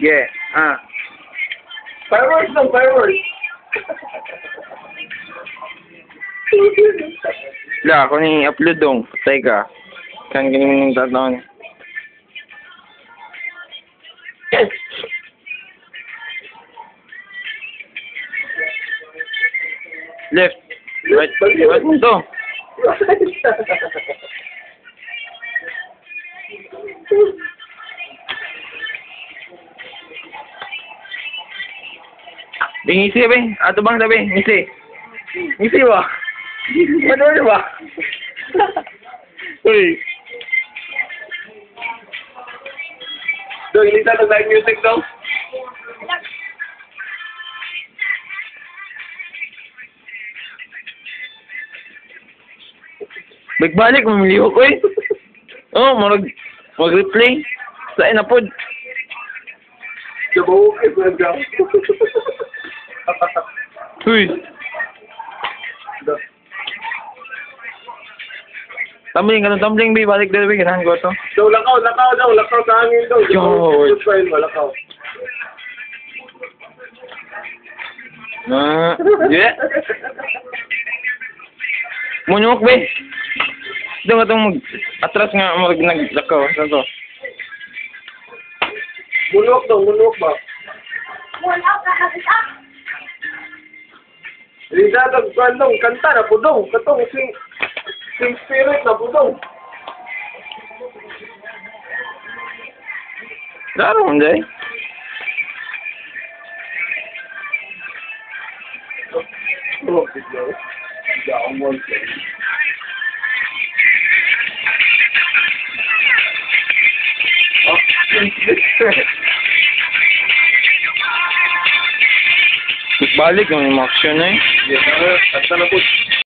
Yeah. Fireworks lang, fireworks. La, ako ni upload dong. Patay ka. Kan ganyan yung tatawin. Left. Right. Right mo to. Ngisi ba? Ato bang sabi? Ngisi. Ngisi ba? Ano ba? Uy. Dong, hindi na nag-live music dong. Balik, mamiliho ko eh. Oh, mag-replay. Saan na po? Dabaw, ay, vlog. Uy. Tumbling, ganun tumbling, bi. Balik dito, bi. Ganahan ko ito. Daw, lakaw sa hangin daw. Yo. Lakaw. Yeah. Munyok, bi. Ito nga itong atras nga naglakaw. Saan to? Munok ba? Rida, dong, kanta na po dong. Katong sing spirit na po dong. Laro mo, Jay. Oh, video. Downward. Balik yung action na eh. Yeah, at na po.